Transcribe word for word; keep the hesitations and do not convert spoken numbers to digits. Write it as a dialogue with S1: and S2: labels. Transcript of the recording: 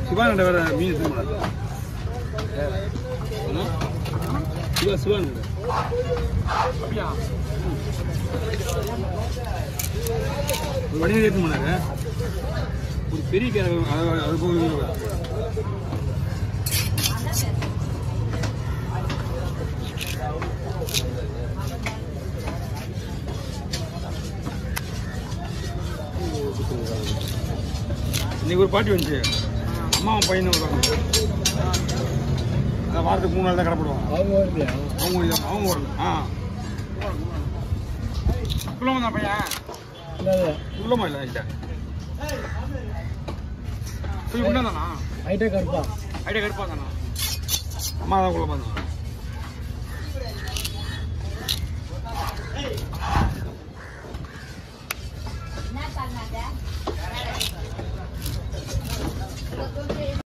S1: சிவானண்ட வேற மீன் திரும்ப சிவா சிவானண்ட அப்படியா ஒரு வடிவம் ஏற்று போனாரு ஒரு பெரிய கேர அது போக இன்னைக்கு ஒரு பாட்டி வந்துச்சு அம்மாவும் பையனும் வருவாங்க அதான் வாரத்துக்கு மூணு நாள் தான் கடைப்படுவாங்க அவங்க வரலையா அவங்க அவங்க வரல ஆ குள்ளமா தான் பையன் குள்ளமா இல்லை ஐட்டா குள்ளா தானா ஐட்டா கருப்பா ஐட்டா கருப்பா தானா அம்மா தான் குள்ளமா தான்
S2: என்ன பண்ணாத